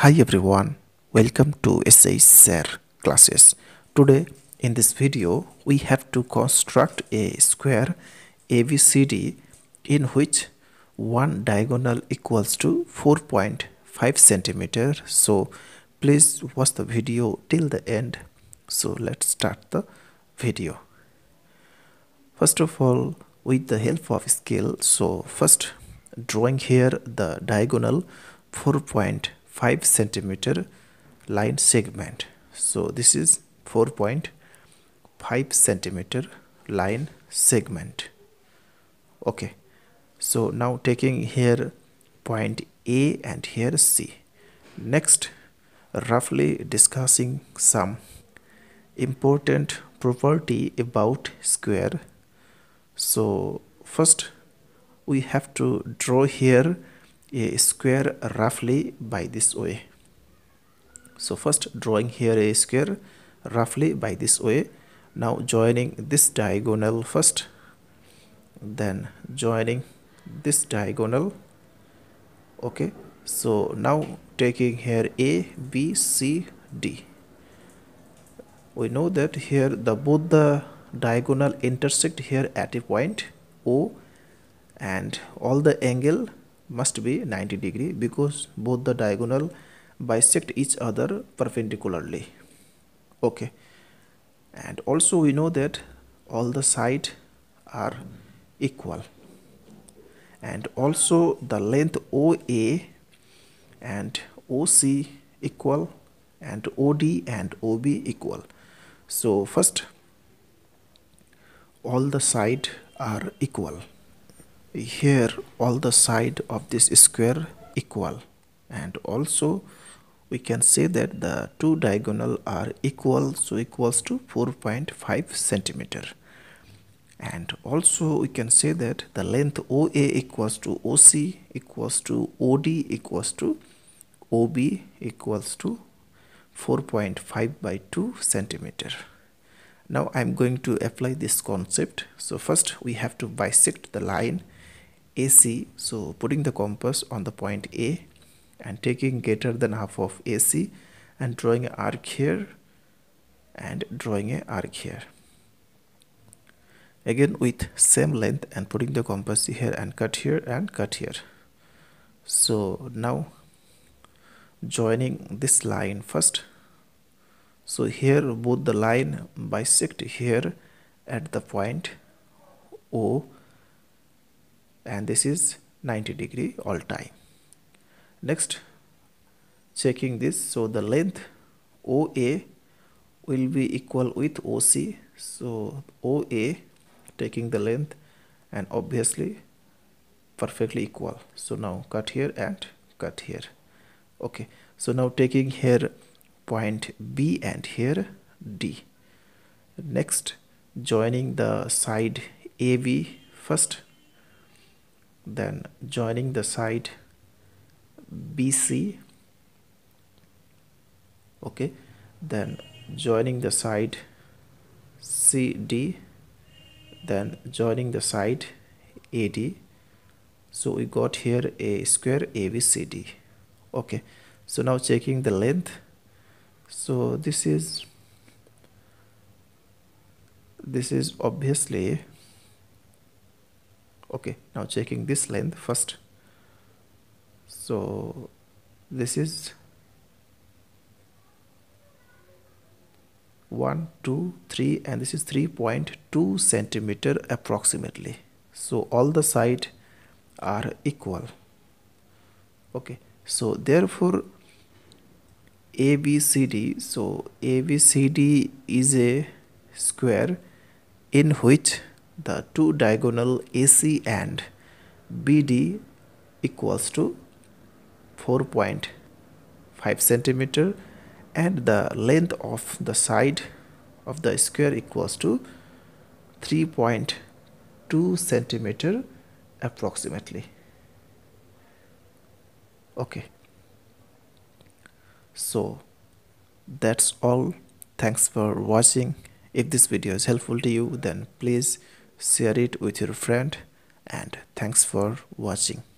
Hi everyone, welcome to SI Share classes. Today in this video we have to construct a square ABCD in which one diagonal equals to 4.5 centimeter. So please watch the video till the end. So let's start the video. First of all, with the help of scale, so first drawing here the diagonal 4.5 centimeter line segment. So this is 4.5 centimeter line segment. Okay, so now taking here point A and here C. Next, roughly discussing some important property about square. So first we have to draw here a square roughly by this way. So first drawing here a square roughly by this way. Now joining this diagonal first, then joining this diagonal. Okay, so now taking here A, B, C, D. We know that here both the diagonal intersect here at a point O, and all the angle must be 90 degree because both the diagonal bisect each other perpendicularly. Okay, and also we know that all the sides are equal, and also the length OA and OC equal, and OD and OB equal. So first all the sides are equal. Here all the side of this square equal, and also we can say that the two diagonal are equal, so equals to 4.5 centimeter. And also we can say that the length OA equals to OC equals to OD equals to OB equals to 4.5 by 2 centimeter. Now I'm going to apply this concept. So first we have to bisect the line AC. So putting the compass on the point A and taking greater than half of AC and drawing an arc here and drawing an arc here. Again with same length and putting the compass here and cut here and cut here. So now joining this line first. So here both the line bisect here at the point O, and this is 90 degree all time. Next, checking this, so the length OA will be equal with OC. So OA taking the length and obviously perfectly equal. So now cut here and cut here. Okay, so now taking here point B and here D. Next, joining the side AB first, then joining the side BC. Okay, then joining the side CD, then joining the side AD. So we got here a square ABCD. Okay, so now checking the length. So this is obviously okay. Now checking this length first. So this is 1, 2, 3, and this is 3.2 centimeter approximately. So all the sides are equal. Okay, so therefore ABCD, so ABCD is a square in which the two diagonal AC and BD equals to 4.5 centimeter, and the length of the side of the square equals to 3.2 centimeter approximately. Okay, so that's all. Thanks for watching. If this video is helpful to you, then please share it with your friend, and thanks for watching.